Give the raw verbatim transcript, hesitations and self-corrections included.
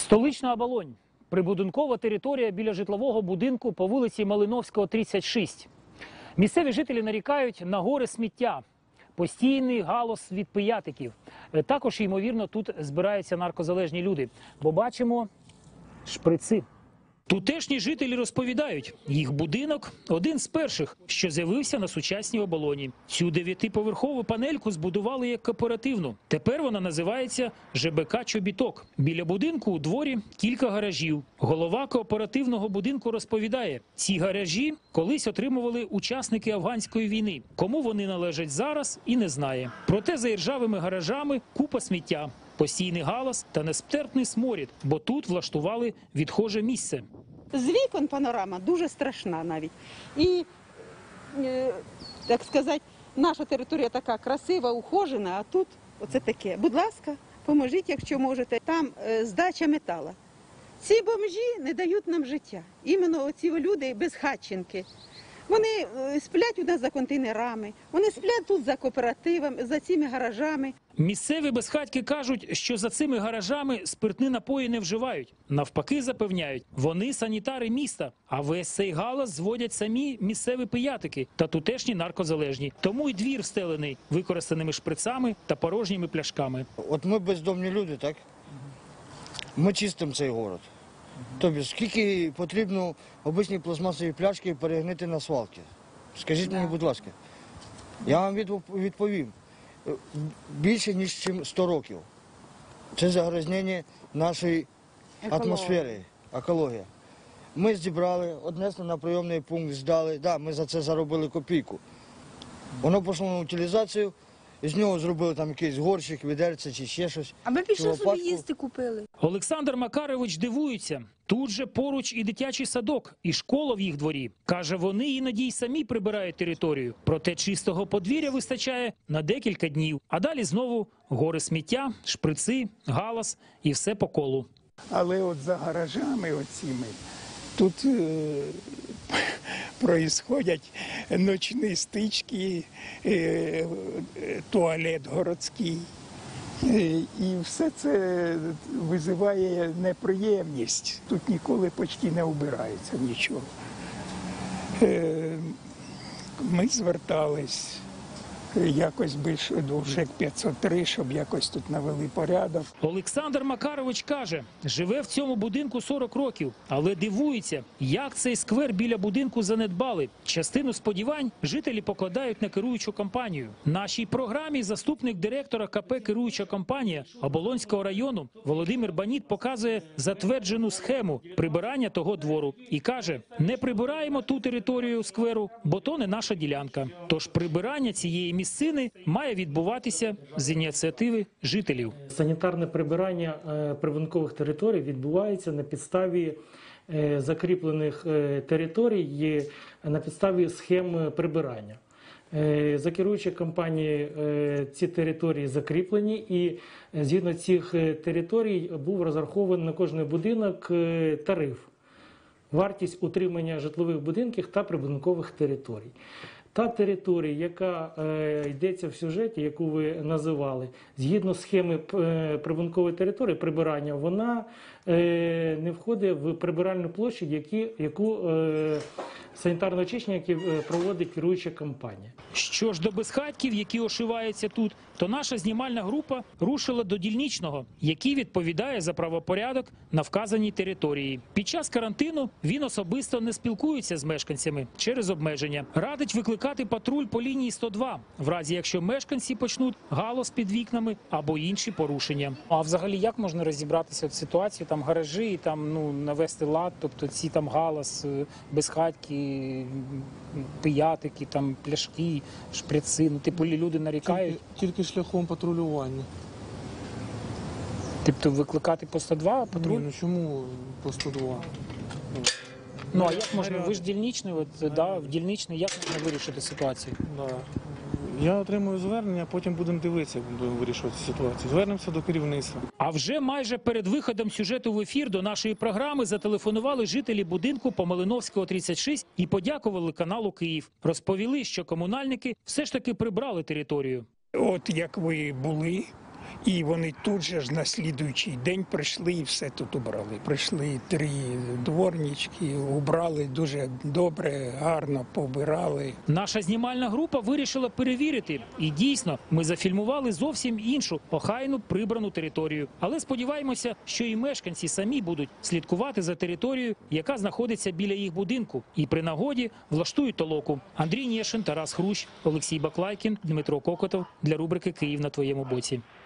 Столична Оболонь. Прибудинкова територія біля житлового будинку по вулиці Малиновського, тридцять шість. Місцеві жителі нарікають на гори сміття. Постійний галас від пиятиків. Також, ймовірно, тут збираються наркозалежні люди. Бо бачимо шприци. Тутешні жителі розповідають, їх будинок – один з перших, що з'явився на сучасній Оболоні. Цю дев'ятиповерхову панельку збудували як кооперативну. Тепер вона називається ЖБК «Чобіток». Біля будинку у дворі кілька гаражів. Голова кооперативного будинку розповідає, ці гаражі колись отримували учасники афганської війни. Кому вони належать зараз – і не знає. Проте за іржавими гаражами купа сміття. Постійний галас та нестерпний сморід, бо тут влаштували відхоже місце. З вікон панорама дуже страшна навіть. І, е, так сказати, наша територія така красива, ухожена, а тут оце таке. Будь ласка, поможіть, якщо можете. Там е, здача металу. Ці бомжі не дають нам життя. Іменно оці люди безхатченки. Вони сплять у нас за контейнерами, вони сплять тут за кооперативом, за цими гаражами. Місцеві безхатьки кажуть, що за цими гаражами спиртні напої не вживають. Навпаки, запевняють, вони санітари міста, а весь цей галас зводять самі місцеві пиятики та тутешні наркозалежні. Тому й двір встелений використаними шприцами та порожніми пляшками. От ми бездомні люди, так? Ми чистимо цей город. Тобто, скільки потрібно обичні пластмасові пляшки перегнити на свалки? Скажіть мені, будь ласка. Я вам відповім. Більше, ніж сто років. Це загрязнення нашої атмосфери, екологія. Ми зібрали, віднесли на прийомний пункт, здали. Да, ми за це заробили копійку. Воно пішло на утилізацію, з нього зробили там якийсь горщик, відерце чи ще щось. А ми пішли собі їсти купили. Олександр Макарович дивується. Тут же поруч і дитячий садок, і школа в їх дворі. Каже, вони іноді й самі прибирають територію. Проте чистого подвір'я вистачає на декілька днів. А далі знову гори сміття, шприци, галас і все по колу. Але от за гаражами оціми тут е, проїсходять ночні стички, е, туалет городський. І все це визиває неприємність. Тут ніколи почти не вбирається нічого. Ми звертались якось більше до ЖЕК п'ятсот три, щоб якось тут навели порядок. Олександр Макарович каже, живе в цьому будинку сорок років, але дивується, як цей сквер біля будинку занедбали. Частину сподівань жителі покладають на керуючу компанію. Нашій програмі заступник директора КП «Керуюча компанія» Оболонського району Володимир Баніт показує затверджену схему прибирання того двору. І каже, не прибираємо ту територію скверу, бо то не наша ділянка. Тож прибирання цієї місцини має відбуватися з ініціативи жителів. Санітарне прибирання прибудинкових територій відбувається на підставі закріплених територій, на підставі схем прибирання. За керуючою компанією ці території закріплені, і згідно цих територій був розрахований на кожний будинок тариф. Вартість утримання житлових будинків та прибудинкових територій. Та територія, яка е, йдеться в сюжеті, яку ви називали, згідно схеми е, прибудинкової території прибирання, вона е, не входить в прибиральну площу, які, яку е, санітарне очищення, яке проводить керуюча компанія. Що ж до безхатьків, які ошиваються тут, то наша знімальна група рушила до дільничного, який відповідає за правопорядок на вказаній території. Під час карантину він особисто не спілкується з мешканцями через обмеження. Радить викликати патруль по лінії сто два, в разі якщо мешканці почнуть галас під вікнами або інші порушення. А взагалі як можна розібратися в ситуацію, там гаражі, там ну навести лад, тобто ці там галас, безхатьки, пиятики, там пляшки, шприци, ну типу люди нарікають. Тільки, тільки шляхом патрулювання. Тобто викликати по сто два патруль? Ні, ну чому по сто два? Ну а як можна, ви ж дільничний, от, да, в дільничний, як можна вирішити ситуацію? Да. Я отримую звернення, а потім будемо дивитися, будемо вирішувати ситуацію. Звернемося до керівництва. А вже майже перед виходом сюжету в ефір до нашої програми зателефонували жителі будинку по Малиновського, тридцять шість і подякували каналу «Київ». Розповіли, що комунальники все ж таки прибрали територію. От як ви були, І вони тут же ж на слідуючий день прийшли і все тут убрали. Прийшли три дворнички, убрали дуже добре, гарно побирали. Наша знімальна група вирішила перевірити. І дійсно, ми зафільмували зовсім іншу, охайну, прибрану територію. Але сподіваємося, що і мешканці самі будуть слідкувати за територією, яка знаходиться біля їх будинку. І при нагоді влаштують толоку. Андрій Нєшин, Тарас Хрущ, Олексій Баклайкін, Дмитро Кокотов для рубрики «Київ на твоєму боці».